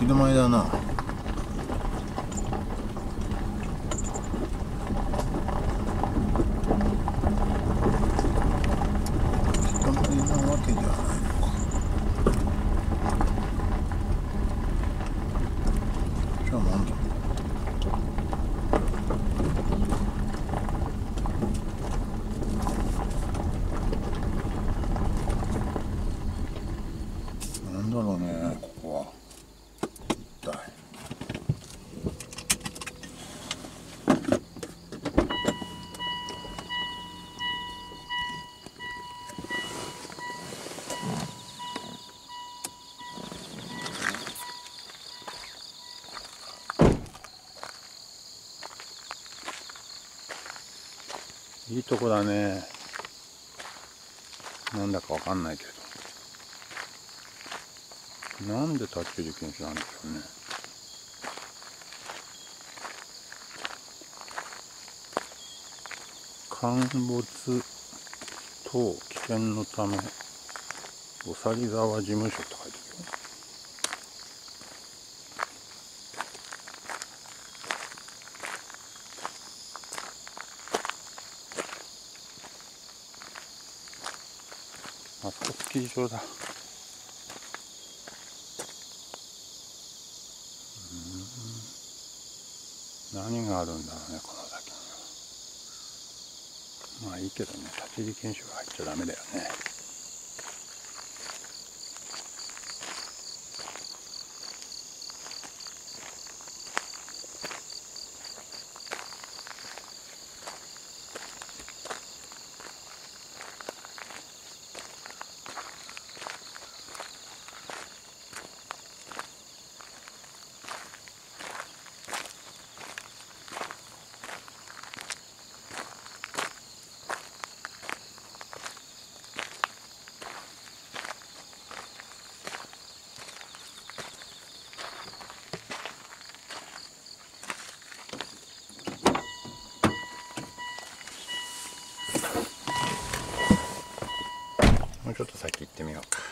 き止まりだな。行き止まりなわけじゃないのか。じゃあなんだ。なんだろうね、ここは。一体。いいとこだね。なんだかわかんないけど。なんで立ち入り禁止なんでしょうね。陥没等危険のため、おさり沢事務所って書いてあるよ。あそこスキー場だ。何があるんだろうね、この先には。まあいいけどね、立ち入り禁止は入っちゃダメだよね。もうちょっと先行ってみようか。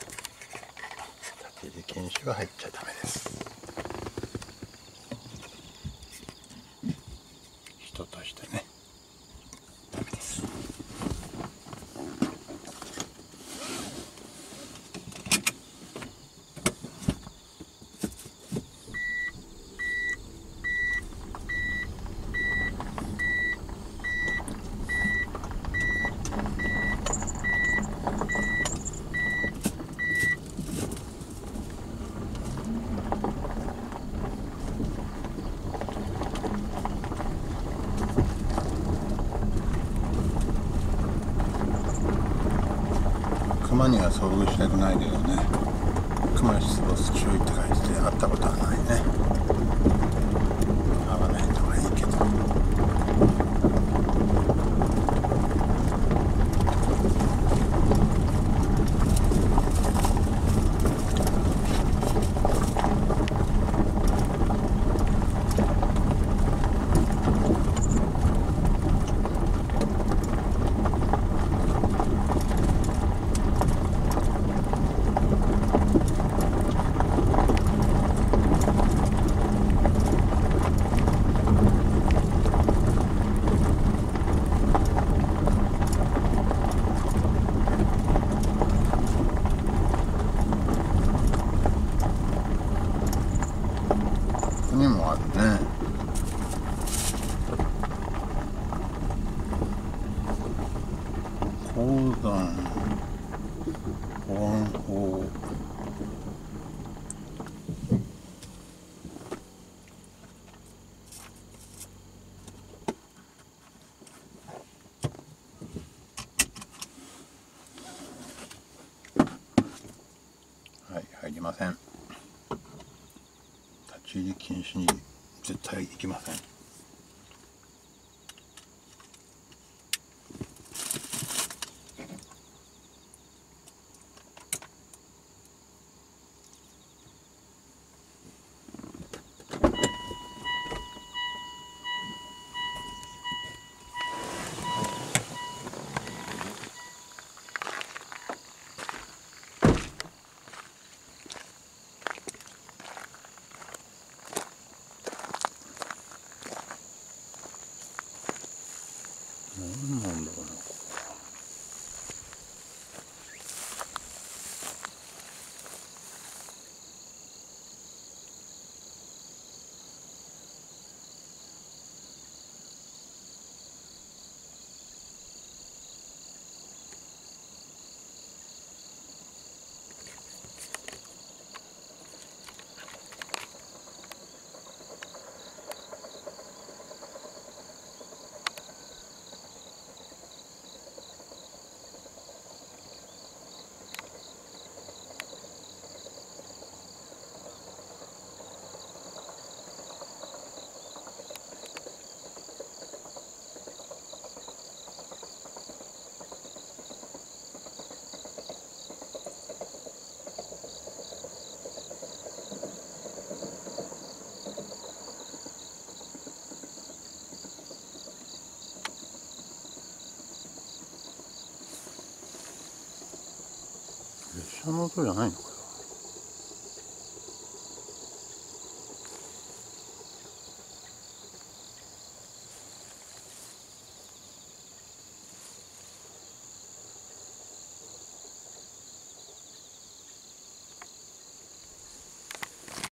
立ち入り禁止は入っちゃダメです。人としてね、ダメです。熊には遭遇したくないけどね。熊出没注意って書いてて会ったことはないね。会わないのはいいけど。ここにもあるね。鉱山保安法。はい、入りません。立ち入り禁止に絶対行きません。 列車の音じゃないのか